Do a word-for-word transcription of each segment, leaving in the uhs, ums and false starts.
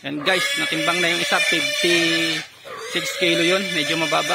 Yan guys, natimbang na yung isa, fifty-six kilo yun, medyo mababa.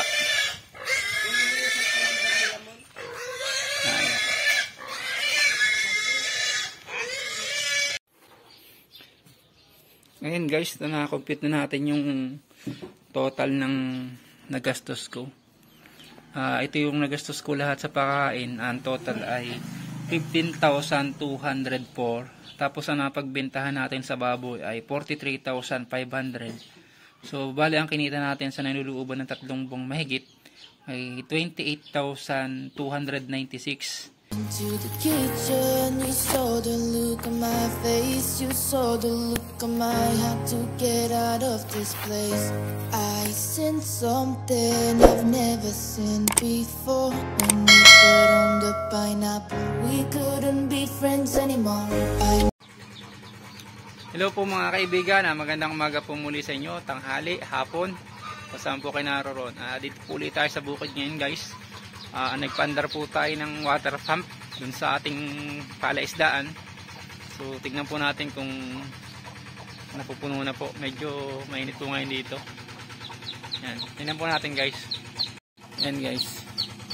Ngayon guys, na-compute na natin yung total ng nagastos ko. Uh, ito yung nagastos ko lahat sa pagkain. Ang total ay fifteen thousand two hundred four. Tapos ang napagbentahan natin sa baboy ay forty-three thousand five hundred. So bali ang kinita natin sa niluluuban ng tatlong buwang mahigit ay twenty-eight thousand two hundred ninety-six. Into the kitchen, you saw the look on my face, you saw the look on my had to get out of this place. I sensed something I've never seen before. When you put on the pineapple, we couldn't be friends anymore. I... Hello po mga kaibigan, ah, magandang umaga po muli sa inyo, tanghali, hapon, saan po kayo naroon. Ah, dito po ulit tayo sa bukid ngayon guys. Uh, nagpaandar po tayo ng water pump dun sa ating palaisdaan. So tignan po natin kung napupuno na po. Medyo mainit po ngayon dito. Yan, tignan po natin guys. Yan guys.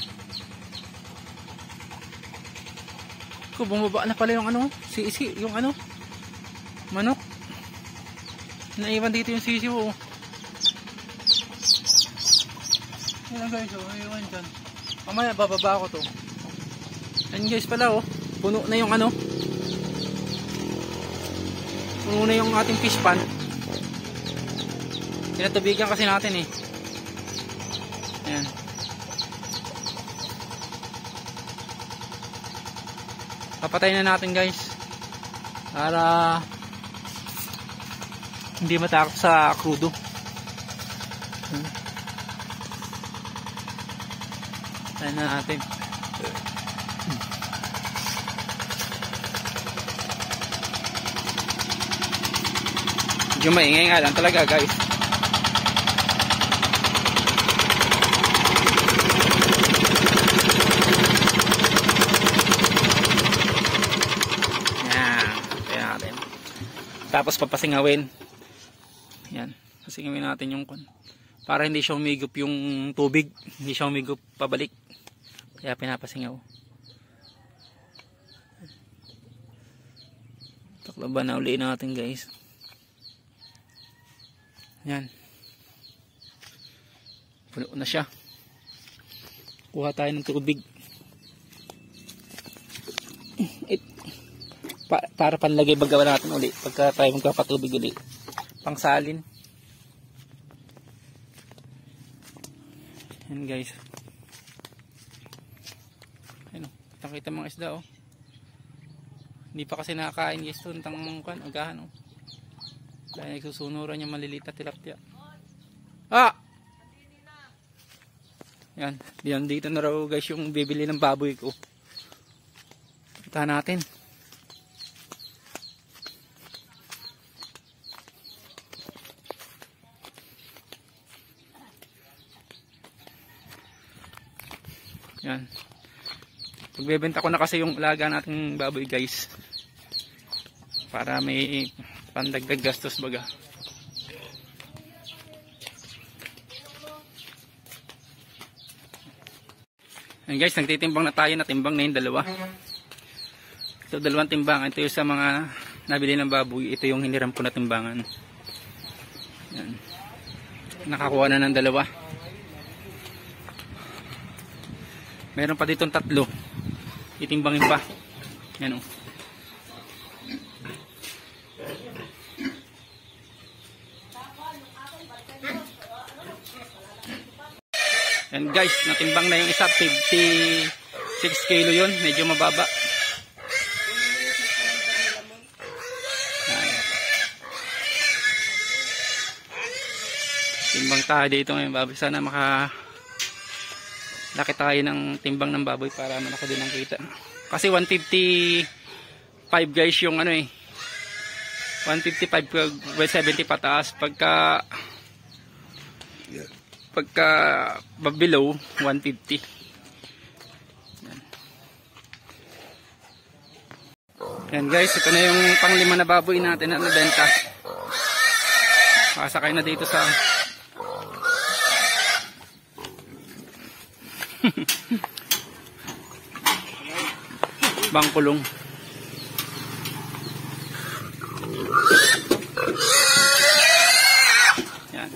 Ko bumaba na pala yung ano, sisi, yung ano, manok. Naiwan dito yung sisi mo. Yan guys, oh, naiwan dyan. Mamaya bababa ako to. Yan guys pala oh. Puno na yung ano. Puno na yung ating fish pan. Pinatubigan kasi natin eh. Yan. Papatayin na natin guys. Para hindi matakot sa krudo. Hmm. Tayo na natin. Medyo maingay nga lang talaga guys. Yan. Tayo natin. Tapos papasingawin. Yan. Pasingawin natin yung kun. Para hindi siya umigop yung tubig. Hindi siya umigop pabalik. Kaya pinapasingaw. Taklaban na uli natin guys. Yan. Puno na siya. Kuha tayo ng tubig. It, pa, para panlagay bagawa natin uli. Pagka tayo magkapatubig uli. Pangsalin. Yan guys. Ayun, kita-kita mga isda oh. Hindi pa kasi nakakain guys ito ng kan, agahan oh. Dahil nagsusunuran yung maliliit na tilapia. Ah! Yan, yan dito na raw guys yung bibili ng baboy ko. Puntahan natin. Yan. Pagbebenta ko na kasi yung alaga nating baboy guys. Para may pandagdag gastos baga. Yan guys, nagtitimbang na tayo, natimbang na yung dalawa. So dalawang timbangan. Ito yung sa mga nabili ng baboy. Ito yung hiniram ko na timbangan. Yan. Nakakuha na ng dalawa. Meron pa ditong tatlo. Itimbangin pa. Yan o. Yan guys, natimbang na yung isa, fifty-six kilo yun, medyo mababa. Yan. Timbang tayo dito ngayon baboy. Sana maka laki tayo ng timbang ng baboy para malaki din ang kita. Kasi one fifty-five guys yung ano eh. one fifty-five by seventy pataas. Pagka pagka below one fifty. Yan. Yan guys, ito na yung panglima na baboy natin na nabenta. Nakasakay na dito sa bangkulong. Yan.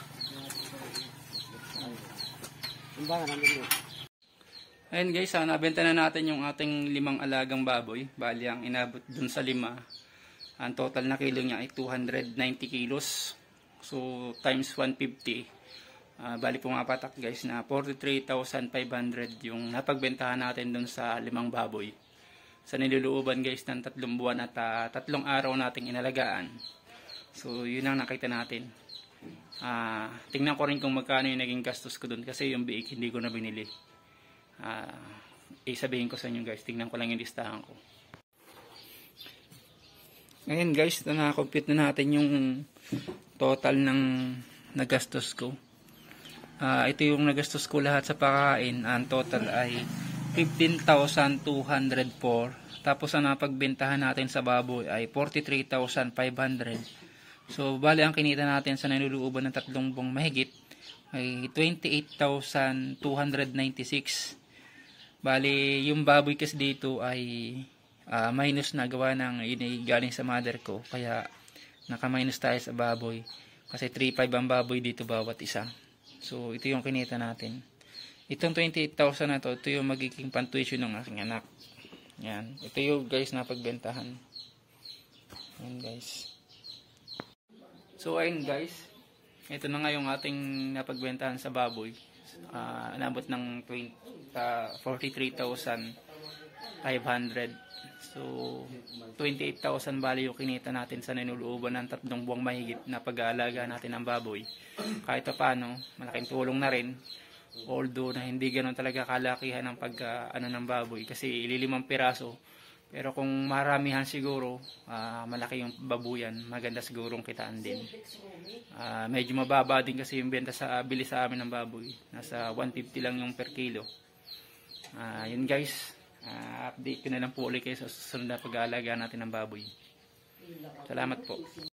Ayun guys, ah, nabenta na natin yung ating limang alagang baboy. Bali ang inabot dun sa lima, ang total na kilo niya ay two hundred ninety kilos. So times one fifty, uh, bali pumapatak guys na forty-three thousand five hundred yung napagbentahan natin dun sa limang baboy. Sa niluluuban guys ng tatlong buwan at uh, tatlong araw nating inalagaan. So yun ang nakita natin. Uh, tingnan ko rin kung magkano yung naging gastos ko dun kasi yung biik hindi ko na binili. Uh, isabihin ko sa inyo guys, tingnan ko lang yung listahan ko. Ngayon guys, na-compute na natin yung total ng nagastos ko. Uh, ito yung nagastos ko lahat sa pagkain. Ang total ay fifteen thousand two hundred four. Tapos ang napagbentahan natin sa baboy ay forty-three thousand five hundred. So bali ang kinita natin sa niluluuban ng tatlong buwang mahigit ay twenty-eight thousand two hundred ninety-six. Bali yung baboy kasi dito ay uh, minus na gawa ng yun ay galing sa mother ko. Kaya naka-minus tayo sa baboy. Kasi three point five ang baboy dito bawat isa. So ito yung kinita natin. Itong twenty-eight thousand na to, ito yung magiging pantuition ng aking anak. Yan. Ito yung guys na pagbentahan. Yan guys. So ayun guys. Ito na nga yung ating napagbentahan sa baboy. Uh, nabot ng forty-three thousand five hundred. So twenty-eight thousand bali yung kinita natin sa ninuluuban ng tatlong buwang mahigit na pag-aalaga natin ng baboy. Kahit pa paano, malaking tulong na rin. Although na hindi ganoon talaga kalakihan ng pag uh, ano ng baboy kasi ililimang piraso. Pero kung maramihan siguro, uh, malaki yung babuyan, maganda sigurong kitaan din. Uh, medyo mababa din kasi yung benta sa bili sa amin ng baboy. Nasa one fifty lang yung per kilo. Uh, yun guys, uh, update ko na lang po ulit kayo sa susunod na pag-aalaga natin ng baboy. Salamat po.